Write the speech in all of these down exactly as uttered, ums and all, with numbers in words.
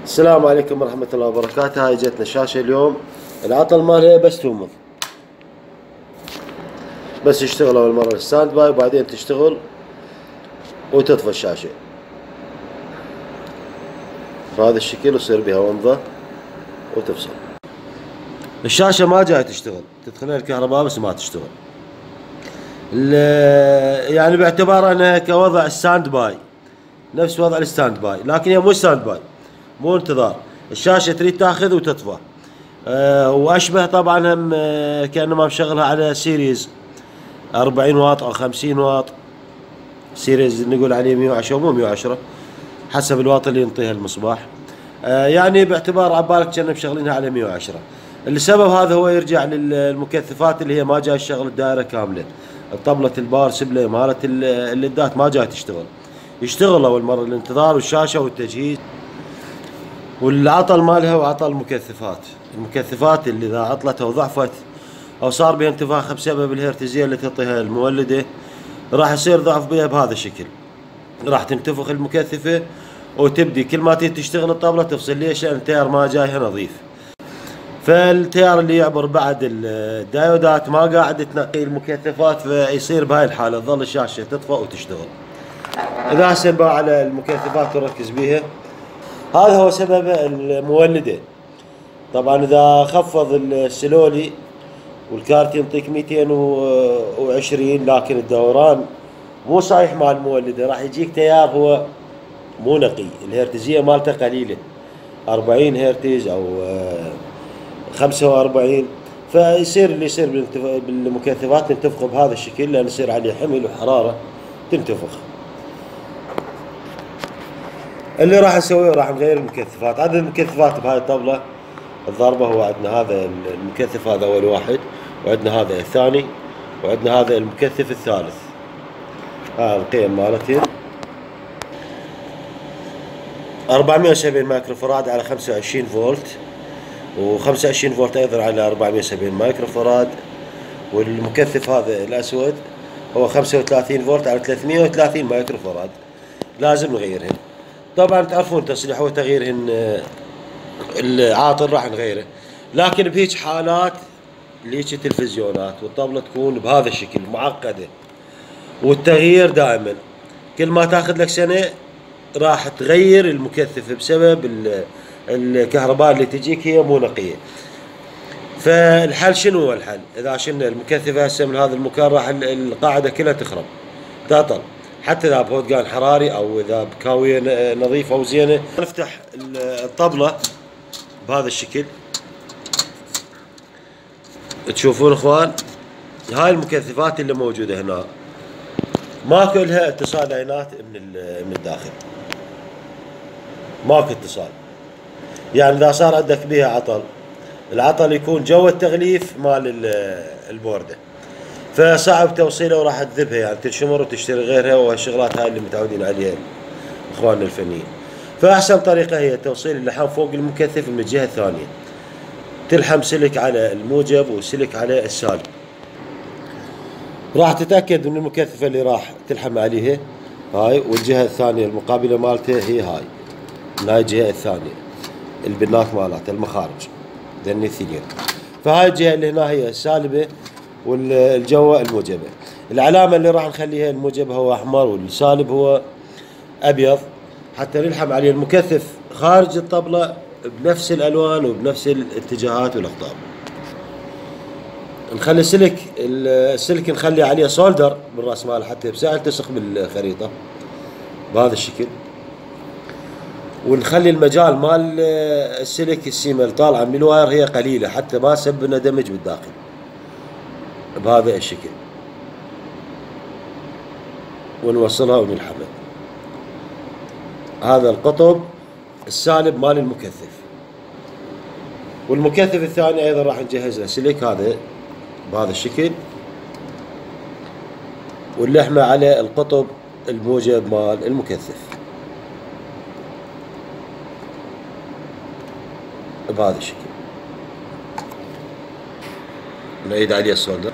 السلام عليكم ورحمة الله وبركاته. هاي جتنا شاشة اليوم، العطل مالها بس تومض، بس يشتغل أول مرة الستاند باي وبعدين تشتغل وتطفى الشاشة بهذا الشكل ويصير بها ومضة وتفصل. الشاشة ما جاي تشتغل، تدخلها الكهرباء بس ما تشتغل، يعني باعتبار انها كوضع الستاند باي، نفس وضع الستاند باي، لكن هي مو ستاند باي، مو انتظار. الشاشة تريد تاخذ وتطفى، أه واشبه طبعا هم أه كانما مشغلها على سيريز أربعين واط او خمسين واط، سيريز نقول عليه مية وعشرة مو مية وعشرة حسب الواط اللي ينطيها المصباح، أه يعني باعتبار عبالك كنا مشغلينها على مية وعشرة. السبب هذا هو يرجع للمكثفات اللي هي ما جاي تشغل الدائرة كاملة، الطبلة الباور سبلاي مالت الليدات ما جاي تشتغل، يشتغل اول مرة الانتظار والشاشة والتجهيز والعطل مالها وعطل المكثفات. المكثفات اللي اذا عطلت او ضعفت او صار بها انتفاخ بسبب الهرتزية اللي تعطيها المولدة، راح يصير ضعف بها بهذا الشكل، راح تنتفخ المكثفة وتبدي كل ما تيجي تشتغل الطبلة تفصل. ليش؟ لان التيار ما جايها نظيف، فالتيار اللي يعبر بعد الدايودات ما قاعد تنقي المكثفات، فيصير بهاي الحالة تظل الشاشة تطفى وتشتغل. اذا هسه بقى على المكثفات ونركز بيها، هذا هو سبب المولدة. طبعا اذا خفض السلولي والكارت ينطيك مئتين وعشرين لكن الدوران مو صحيح مع المولدة، راح يجيك تيار هو مو نقي، الهرتزية مالته قليلة أربعين هرتز او خمسة وأربعين، فيصير اللي يصير بالمكثفات تنتفخ بهذا الشكل، لان يصير عليه حمل وحرارة تنتفخ. اللي راح نسويه راح نغير المكثفات. عدد المكثفات بهاي الطبلة الضربة هو عندنا هذا المكثف، هذا اول واحد، وعندنا هذا الثاني، وعندنا هذا المكثف الثالث. ها القيم مالتهم أربعمئة وسبعين مايكرو فراد على خمسة وعشرين فولت، وخمسة وعشرين فولت ايضا على أربعمئة وسبعين مايكرو فراد. والمكثف هذا الاسود هو خمسة وثلاثين فولت على ثلاثمئة وثلاثين مايكرو فراد، لازم نغيرهن. طبعا تعرفون تصليح وتغييرهن العاطل راح نغيره، لكن بهيج حالات ليش التلفزيونات والطبلة تكون بهذا الشكل معقدة، والتغيير دائما كل ما تاخذ لك سنة راح تغير المكثف بسبب الكهرباء اللي تجيك هي مو نقية. فالحل شنو هو الحل؟ اذا شلنا المكثف هسه من هذا المكان راح القاعدة كلها تخرب تعطل، حتى اذا بهوتقان حراري او اذا بكاوية نظيفة وزينة. نفتح الطبلة بهذا الشكل، تشوفون اخوان هاي المكثفات اللي موجودة هنا ماكو لها اتصال عينات من من الداخل، ماكو اتصال، يعني اذا صار عندك بها عطل، العطل يكون جوا التغليف مال البوردة، فصعب توصيله وراح تذبها، يعني تنشمر وتشتري غيرها، والشغلات هاي اللي متعودين عليها اخواننا الفنيين. فاحسن طريقة هي توصيل اللحام فوق المكثف من الجهة الثانية، تلحم سلك على الموجب وسلك على السالب، راح تتأكد من المكثفة اللي راح تلحم عليها هاي، والجهة الثانية المقابلة مالته هي هاي، من هاي الجهة الثانية البنات مالتها المخارج ذني اثنين، فهاي الجهة اللي هنا هي السالبة والجوة الموجبة. العلامة اللي راح نخليها الموجب هو أحمر والسالب هو أبيض، حتى نلحم عليه المكثف خارج الطبلة بنفس الألوان وبنفس الاتجاهات والأقطاب. نخلي سلك السلك نخلي عليه سولدر بالراس ماله حتى بسهل تلصق بالخريطة بهذا الشكل، ونخلي المجال مال السلك السيمة طالعة من الواير هي قليلة حتى ما يسبب لنا دمج بالداخل بهذا الشكل، ونوصلها ونلحمها. هذا القطب السالب مال المكثف، والمكثف الثاني ايضا راح نجهز له سلك هذا بهذا الشكل، واللحمة على القطب الموجب مال المكثف بهذا الشكل. نعيد عليه السولدر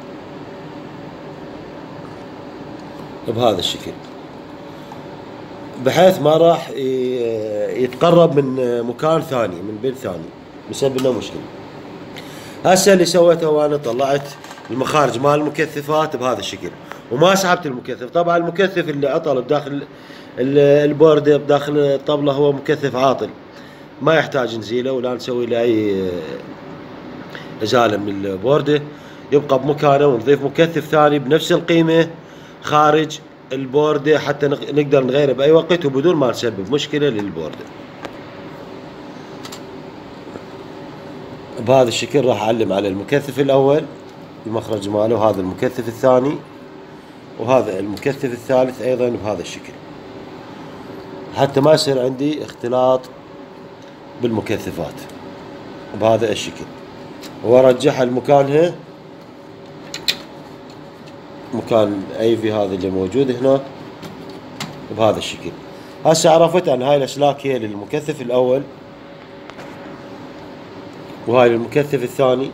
بهذا الشكل. بحيث ما راح يتقرب من مكان ثاني، من بيت ثاني، بسبب لنا مشكلة. هسه اللي سويته وانا طلعت المخارج مال المكثفات بهذا الشكل، وما سحبت المكثف. طبعا المكثف اللي عطل بداخل البوردة بداخل الطبلة هو مكثف عاطل، ما يحتاج نزيله ولا نسوي له اي ازالة من البوردة، يبقى بمكانه، ونضيف مكثف ثاني بنفس القيمة خارج البوردة حتى نقدر نغيره بأي وقت وبدون ما نسبب مشكلة للبوردة. بهذا الشكل راح أعلم على المكثف الأول المخرج ماله، وهذا المكثف الثاني، وهذا المكثف الثالث أيضا بهذا الشكل، حتى ما يصير عندي اختلاط بالمكثفات بهذا الشكل، وارجعها لمكانها، مكان اي في هذا اللي موجود هنا بهذا الشكل. هسه عرفت ان هاي الاسلاك هي للمكثف الاول، وهاي المكثف الثاني،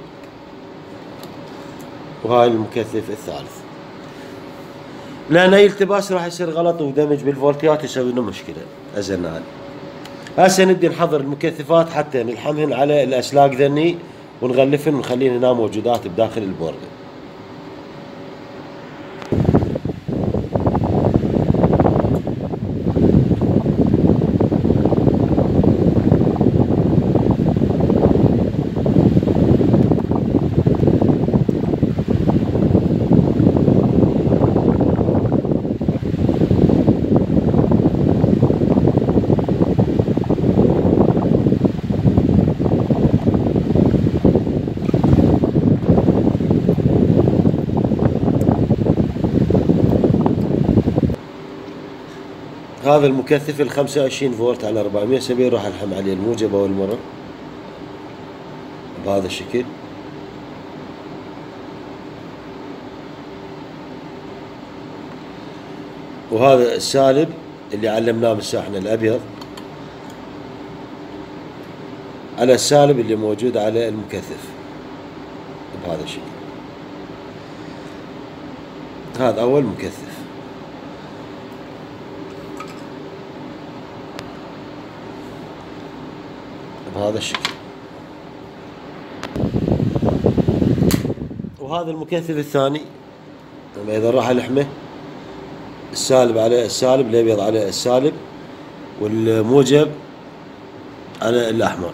وهاي المكثف الثالث. لان اي التباس راح يصير غلط ودمج بالفولتيات يسوي لنا مشكله ازنال. هسه نبدي نحضر المكثفات حتى نلحمهن على الاسلاك ذني ونغلفهن ونخليهن هنا موجودات بداخل البوردة. هذا المكثف ال خمسة وعشرين فولت على أربعمية وسبعين راح الحم عليه الموجب اول مرة بهذا الشكل، وهذا السالب اللي علمناه بالشاحن الابيض على السالب اللي موجود على المكثف بهذا الشكل. هذا اول مكثف بهذا الشكل، وهذا المكثف الثاني اذا راح الحمه السالب على السالب، الابيض على السالب، والموجب على الاحمر.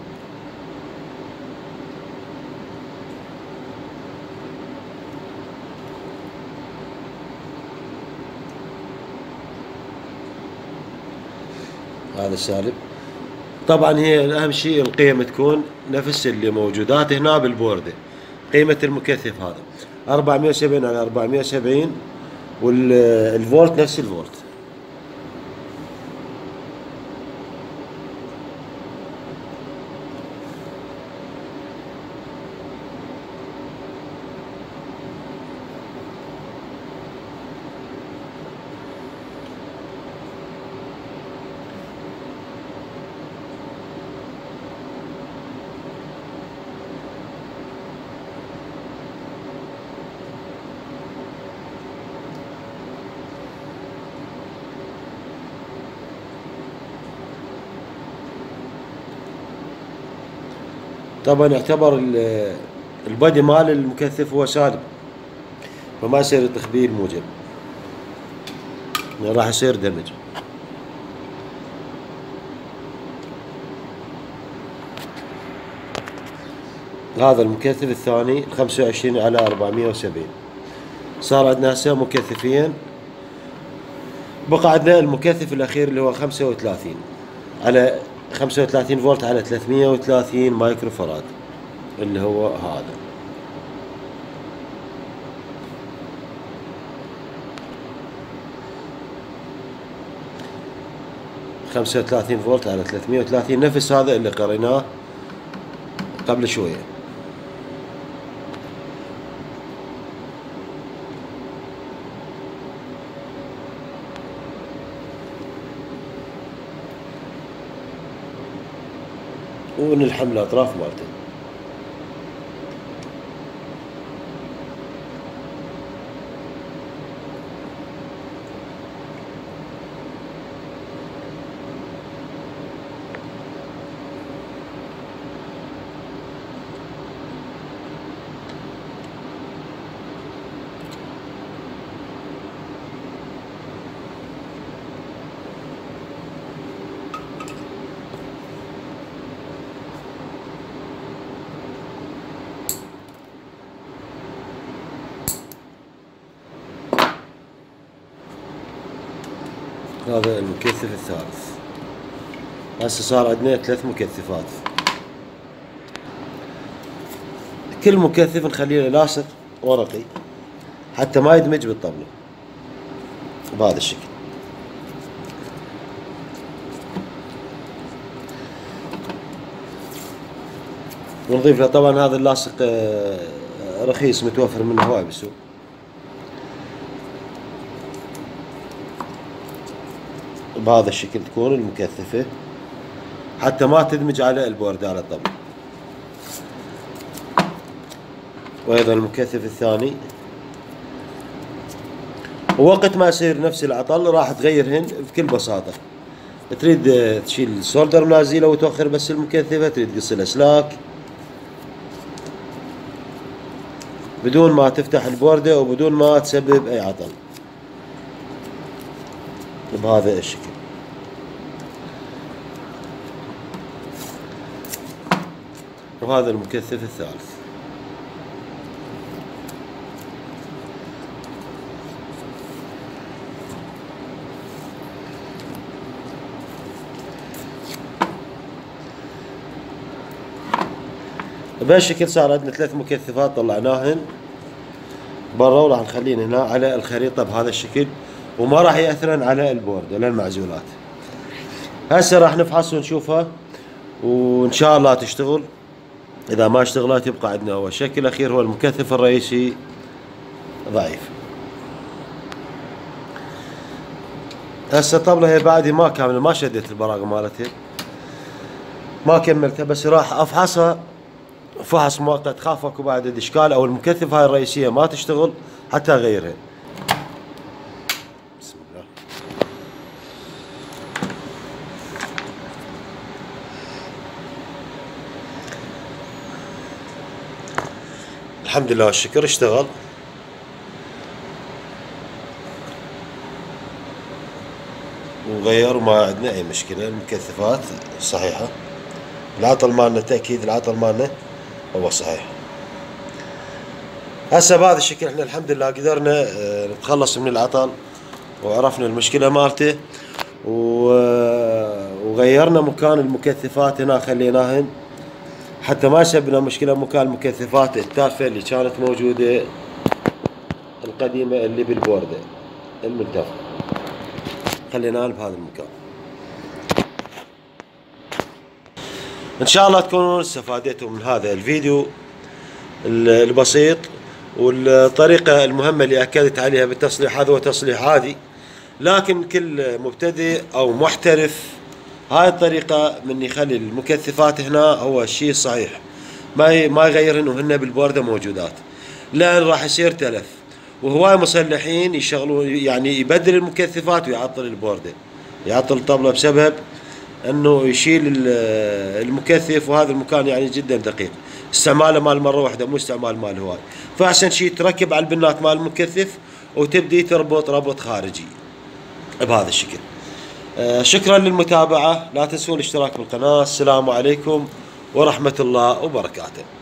هذا السالب. طبعا هي اهم شيء القيم تكون نفس اللي موجودات هنا بالبوردة. قيمة المكثف هذا أربعمية وسبعين على أربعمية وسبعين، والفولت نفس الفولت. طبعا يعتبر البادي مال المكثف هو سالب، فما يصير يطخ به الموجب، راح يصير دمج. هذا المكثف الثاني خمسة وعشرين على أربعمية وسبعين. صار عندنا هسه مكثفين، بقى عندنا المكثف الاخير اللي هو خمسة وثلاثين على خمسة وثلاثين فولت على ثلاثمية وثلاثين مايكرو فراد، اللي هو هذا. خمسة وثلاثين فولت على ثلاثمية وثلاثين، نفس هذا اللي قريناه قبل شوية. ونلحم الأطراف مالته. هذا المكثف الثالث. هسه صار عندنا ثلاث مكثفات. كل مكثف نخليه له لاصق ورقي حتى ما يدمج بالطبلة بهذا الشكل. ونضيف له طبعا هذا اللاصق رخيص متوفر منه هواي بالسوق. بهذا الشكل تكون المكثفة حتى ما تدمج على البورد على الطبلة. وايضا المكثف الثاني، ووقت ما يصير نفس العطل راح تغيرهن بكل بساطة. تريد تشيل السولدر منازله وتوخر بس المكثفة، تريد تقص الاسلاك بدون ما تفتح البوردة وبدون ما تسبب اي عطل بهذا الشكل. وهذا المكثف الثالث. بهالشكل صار عندنا ثلاث مكثفات طلعناهن برا، وراح نخليهن هنا على الخريطة بهذا الشكل، وما راح يأثرن على البورد ولا المعزولات. هسه راح نفحص ونشوفها وإن شاء الله تشتغل. إذا ما اشتغلت يبقى عندنا هو الشكل الأخير، هو المكثف الرئيسي ضعيف. هسه الطبلة هي بعدي ما كاملة، ما شديت البراغي مالتها، ما كملتها، بس راح أفحصها فحص مؤقت. خاف اكو بعد اشكال او المكثف هاي الرئيسيه ما تشتغل حتى اغيرها. بسم الله. الحمد لله والشكر اشتغل. وغير وما عندنا اي مشكله، المكثفات صحيحه. العطل مالنا تاكيد العطل مالنا هو صحيح. هسه بهذا الشكل احنا الحمد لله قدرنا نتخلص من العطل وعرفنا المشكلة مالته، وغيرنا مكان المكثفات هنا خليناهن حتى ما يسبب مشكلة مكان المكثفات التافهة اللي كانت موجودة القديمة اللي بالبوردة الملتفة، خليناها بهذا المكان. ان شاء الله تكونوا استفادتوا من هذا الفيديو البسيط، والطريقة المهمة اللي اكدت عليها بالتصليح هذا هو تصليح عادي، لكن كل مبتدئ او محترف هاي الطريقة من يخلي المكثفات هنا هو الشيء الصحيح، ما ما يغيرهن وهن بالبوردة موجودات، لان راح يصير تلف. وهواي مصلحين يشغلون يعني يبدل المكثفات ويعطل البوردة، يعطل الطبلة بسبب انه يشيل المكثف، وهذا المكان يعني جدا دقيق، استعماله مال مره واحده مو استعمال مال هواي. فاحسن شيء تركب على البنات مال المكثف وتبدي تربط ربط خارجي بهذا الشكل. آه شكرا للمتابعه، لا تنسون الاشتراك بالقناه. السلام عليكم ورحمه الله وبركاته.